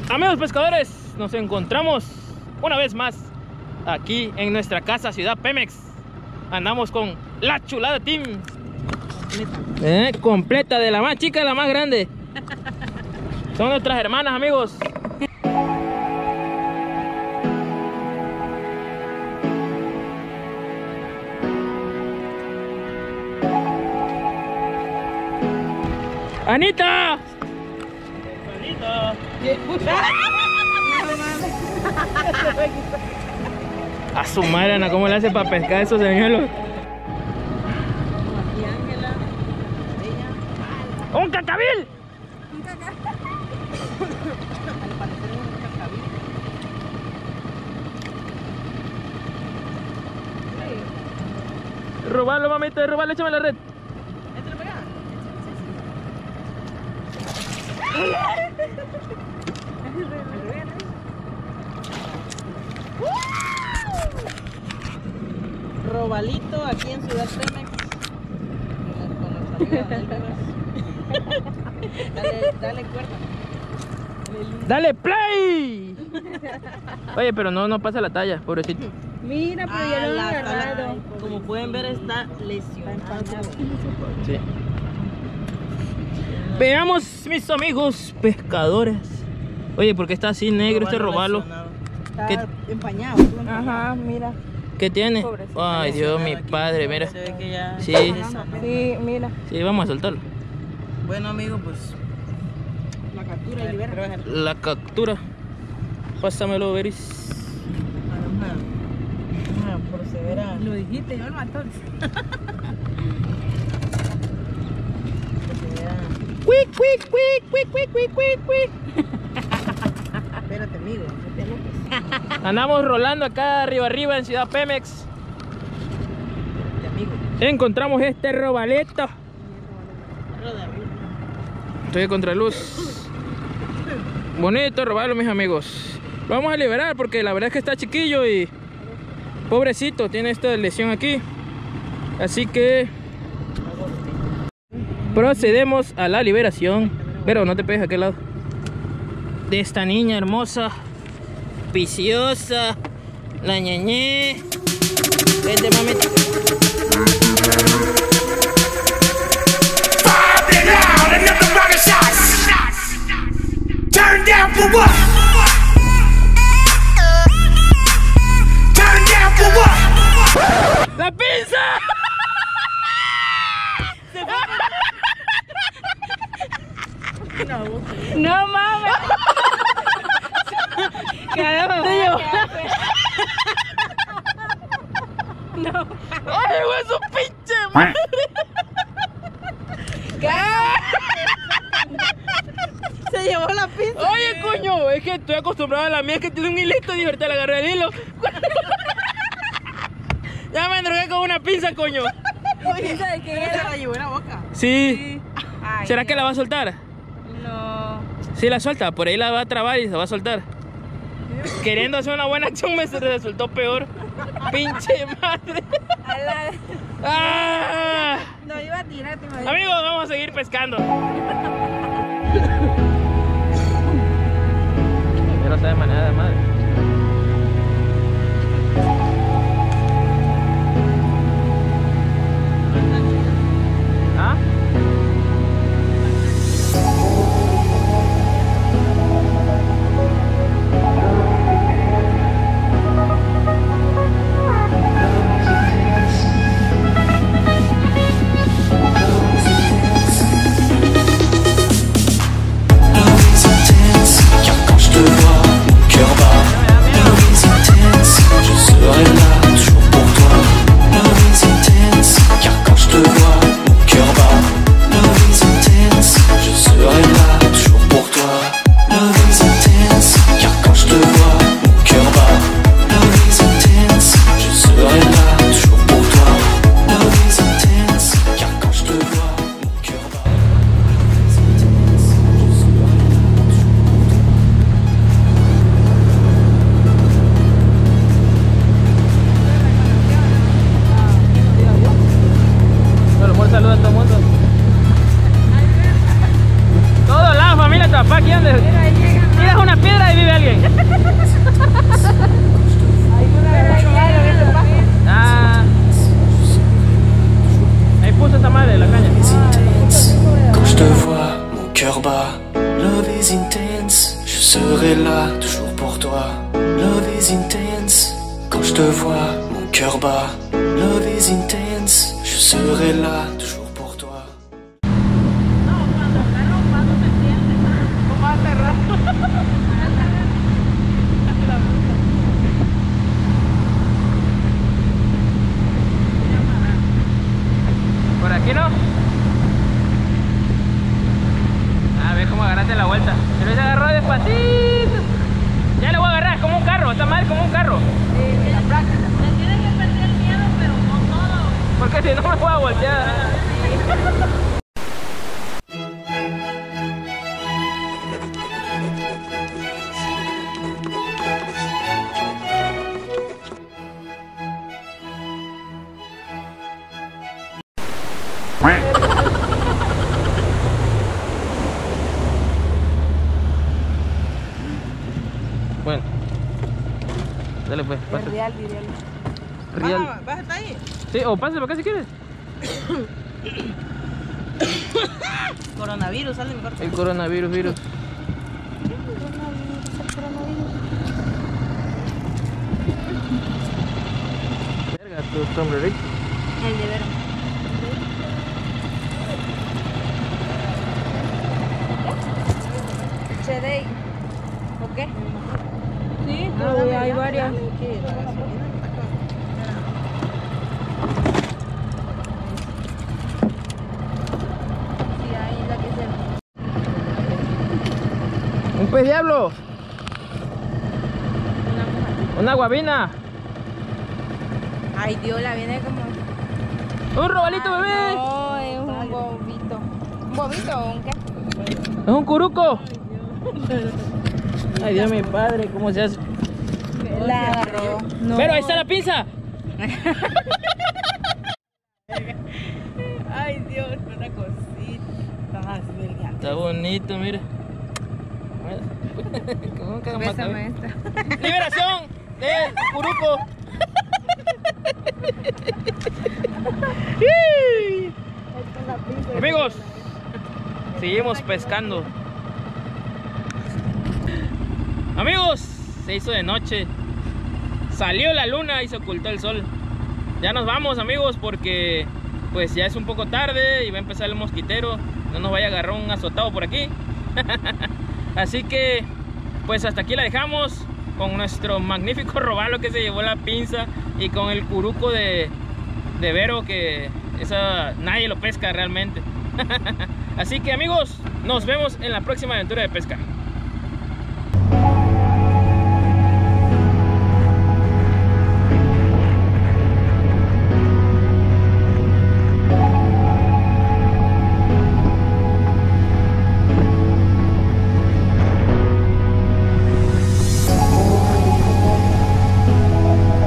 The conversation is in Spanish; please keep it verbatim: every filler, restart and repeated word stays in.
Amigos pescadores, nos encontramos una vez más aquí en nuestra casa Ciudad Pemex. Andamos con la chulada team completa, eh, completa de la más chica a la más grande. Son nuestras hermanas, amigos. Anita. Anita. A su madre, Ana, ¿cómo le hace para pescar esos señuelos? ¡Un cacabil! Un cacabil. Robarlo, mamita, robarlo, échame la red. ¿Échale para acá? Robalito aquí en Ciudad Pemex con los amigos de Dale, dale cuerda. ¡Dale play! Oye, pero no, no pasa la talla, pobrecito. Mira, pero ya lo he agarrado. Como pueden ver, está lesionado. Sí. Veamos, mis amigos pescadores. Oye, ¿por qué está así negro este robalo? Está ¿Qué? empañado. Ajá, mira. ¿Qué tiene? Pobrecito. Ay, Dios, mi padre, mira. Se ve que ya Sí. Sí, mira. Sí, vamos a soltarlo. Bueno, amigo, pues La captura y libera. La captura. Pásamelo, Veris. vamos a, vamos a proceder a Lo dijiste, yo el matón. proceder a... Quick, quick, quick, quick, quick, quick, quick, quick. Espérate, amigo, no te aloques. Andamos rolando acá arriba arriba en Ciudad Pemex. Espérate, amigo. Encontramos este robalito. Lo de arriba. Estoy de contraluz. Bonito robarlo, mis amigos. Lo vamos a liberar porque la verdad es que está chiquillo y pobrecito, tiene esta lesión aquí. Así que procedemos a la liberación. Pero no te pegues a aquel lado. De esta niña hermosa, viciosa, la ñeñé. Vente, mamita. Turn down for what? Turn down for what? ¡La pinza! No mames. Caramba. No. ¡Ay, güey, su pinche madre! Se llevó la pinza. Oye, coño, es que estoy acostumbrado a la mía que tiene un hilito y ahorita le agarré el hilo. Ya me drogué con una pinza, coño. ¿Pinza de qué Se era? la llevó en la boca. Sí. Ay, ¿Será que la va a soltar? No. Sí, la suelta, por ahí la va a trabar y se va a soltar. Queriendo hacer una buena acción me se resultó peor. Pinche madre. A la- ¡Ah! No iba a tirar, te imaginas. Amigos, vamos a seguir pescando. Pero está de manera de madre. ¿Ah? Car quand je te vois, cœur bat. is intense, je serai là toujours pour toi. Love is intense, quand je te vois, mon cœur bat. Love is intense, je serai là toujours pour toi. No, cuando el carro cuando se siente. ¿Cómo va a cerrar? Por aquí no. A ver cómo agarraste la vuelta. Pero se agarró despacito. Ya le voy a agarrar como un carro. Está mal como un carro. Sí, la práctica. Me tiene que perder el miedo, pero no todo. Porque si no me voy a voltear. Bueno, dale pues, pásate. Real, diría. Real. Baja, baja hasta ahí. Sí, o pásate para acá si quieres. Coronavirus, sale mejor. El coronavirus, virus. Verga, tu sombrerito. El de ver. ¿Chedey? ¿O qué? Sí, Ah, dame, hay dame, varias. dame, que la gasolina está acá. Sí, ahí la que se... Un pez diablo. Una mujer. Una guabina. Ay, Dios, la viene como... Un robalito, bebé. No, es un bobito. ¿Un bobito o un qué? Es un curuco. Ay, Dios, mi padre, ¿cómo se hace? La agarró. No. Pero ahí está la pinza. Ay, Dios, una cosita más verga. Está bonito, mira. ¿Cómo que Bésame esta. Liberación del curuco. Amigos, seguimos pescando. Amigos, se hizo de noche. Salió la luna y se ocultó el sol. Ya nos vamos, amigos, porque pues ya es un poco tarde y va a empezar el mosquitero. No nos vaya a agarrar un azotado por aquí. Así que pues hasta aquí la dejamos con nuestro magnífico robalo que se llevó la pinza y con el curuco de, de Vero, que esa nadie lo pesca realmente. Así que amigos, nos vemos en la próxima aventura de pesca.